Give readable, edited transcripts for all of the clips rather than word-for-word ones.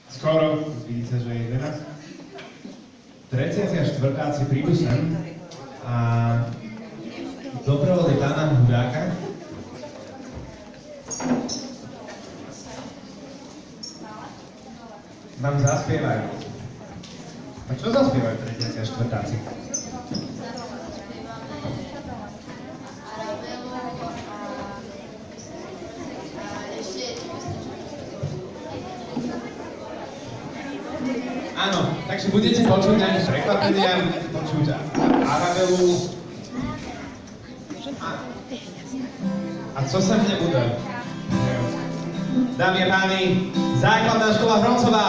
Skoro, vidíte, že je 11. Tretiaci a štvrtáci prídu sem a doprovode pána Hudáka vám zaspievajú. A čo zaspievajú tretiaci a štvrtáci? Áno, takže budete počuť nejaké prekvapenia, budete počuť Arabelu. A co sa mne bude? Dámy a páni, základná škola Hroncová.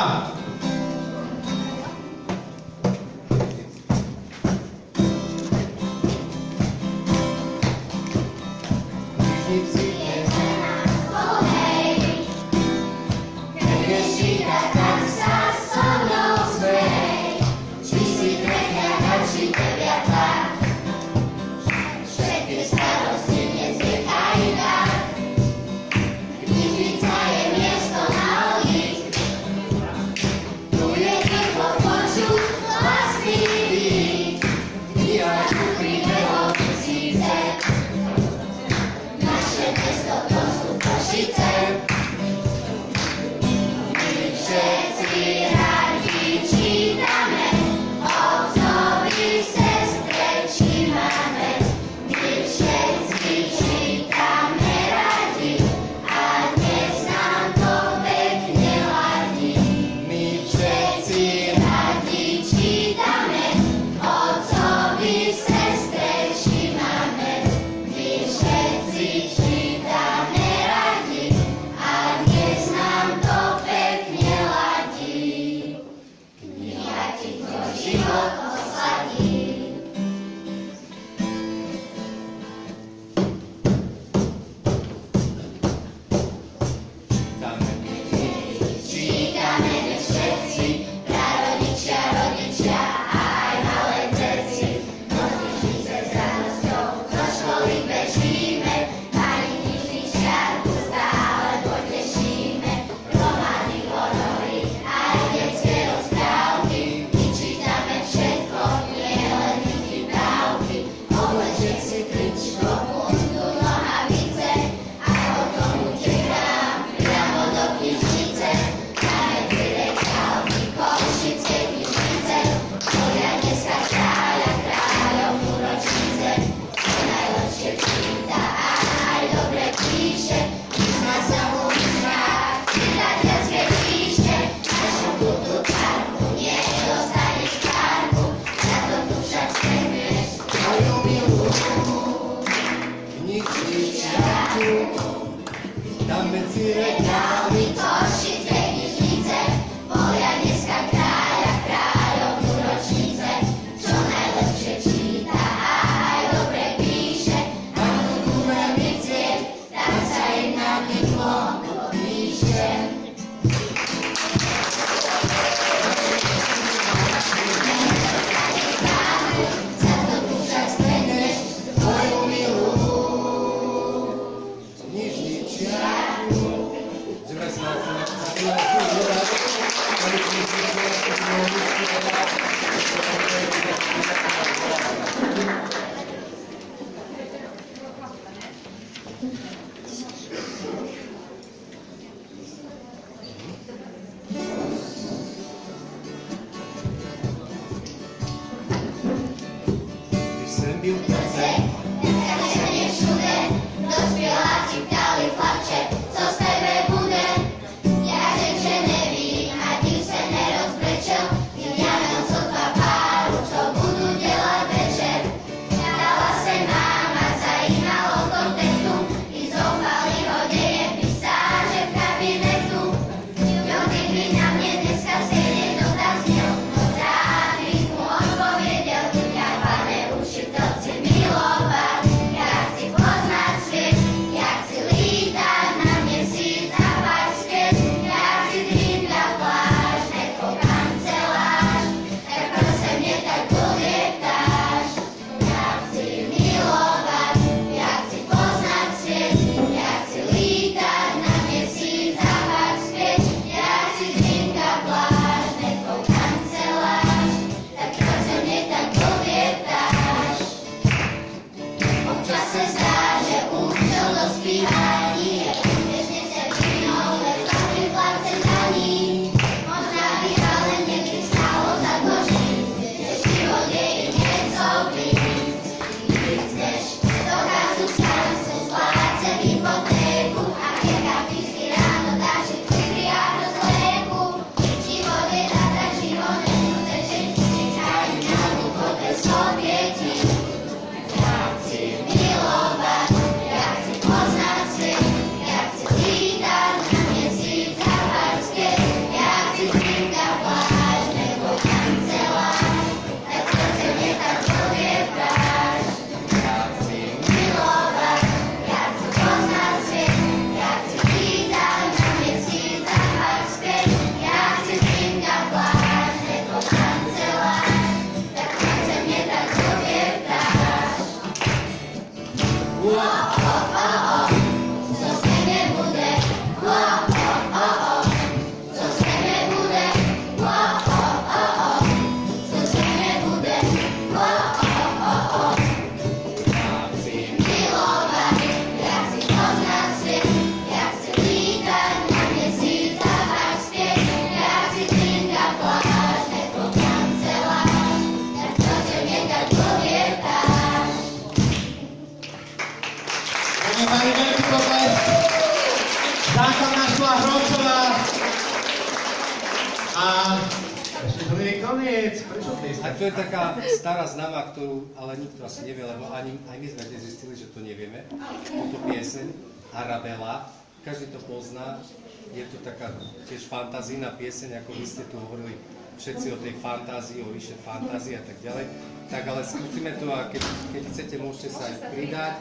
God bless. A ešte to nie je koniec. Prečo A to je taká stará známa, ktorú ale nikto asi nevie, lebo ani aj my sme tiež zistili, že to nevieme. Túto pieseň, Arabela, každý to pozná. Je to taká tiež fantazijná pieseň, ako vy ste tu hovorili všetci o tej fantázii, o vyššej fantázii a tak ďalej. Tak ale skúsime to a keď chcete, môžete sa aj pridať.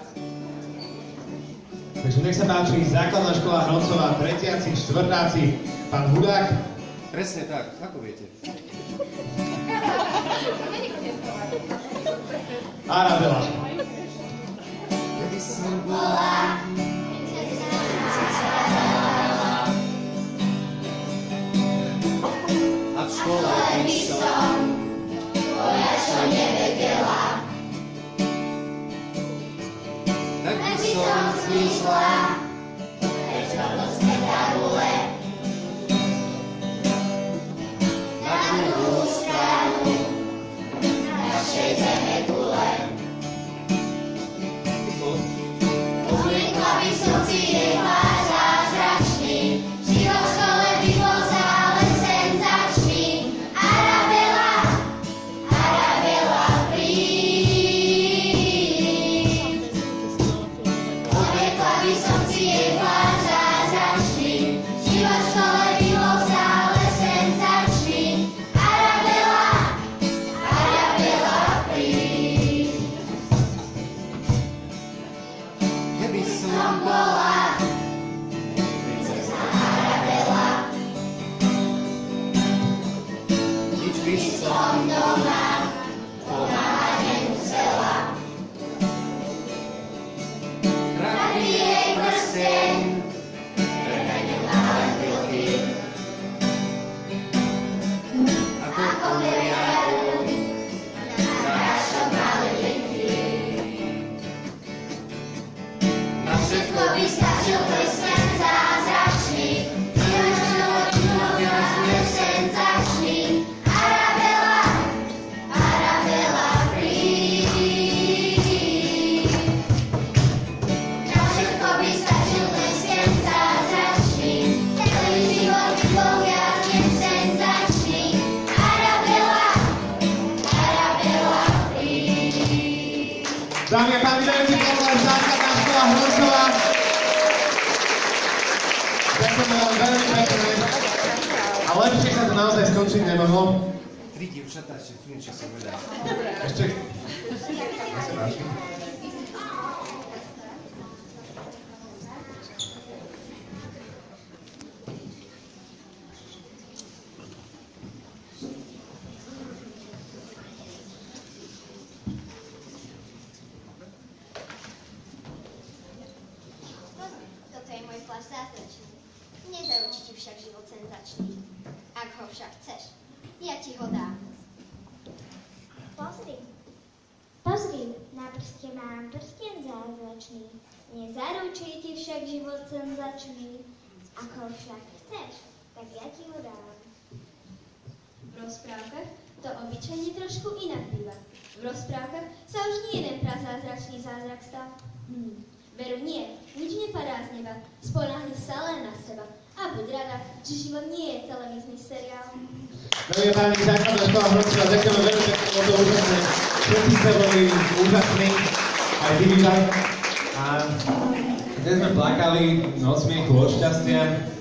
Takže nech sa páči, základná škola Hroncová, tretiaci, štvrtáci, pán Hudák. Presne tak, ako viete. Arabela. Kedy som bola a v škole by som boja, čo nevedela, tak by som zmizla preč do sveta gule na druhú stranu našej zeme gule. Obliekla by som si jej pár zázračný, život v škole by bol stále senzačný. Arabela, Arabela, príď. Obliekla by som si jej pár zázračný, život v škole by bol stále senzačný. Arabela, Arabela, príď. Keby som bola princezna Arabela, nič by som doma pomáhať nemusela. Krátky jej prsteň premenil na lentilky, ako komeriádu narážam na ledinky. Na všetko by stačil prsten zázračný, život viac než senzačný. Arabela, Arabela, príď. Na všetko by stačil prsten zázračný, celý život by bol viac než senzačný. Arabela, Arabela, príď. Dámy a páni, dajte potlesk, základná škola Hroncová. Ďakujem vám veľmi pekne. A lepšie sa to naozaj skončiť nemohlo. 3 dievčatá, ešte tu niečo sa vedá. Ešte... Nech sa páči. Toto je môj plášť zázračný. Nezaručí ti však život senzačný. Ak ho však chceš, ja ti ho dám. Pozri. Pozri, na prste mám prsten zázračný. Nezaručí ti však život senzačný. Ak ho však chceš, tak ja ti ho dám. V rozprávkach to obyčajne trošku inak býva. V rozprávkach sa už nie jeden prazázračný zázrak stal. Veru nie, nič nepadá z neba, spoľahni sa len na seba. A buď rada, že život nie je televízny seriál. Dámy a páni, základná škola Hroncová, ďakujeme veľmi pekne, bolo to úžasné. Všetci ste boli úžasní, aj vy, a dnes sme plakali od smiechu, od šťastia.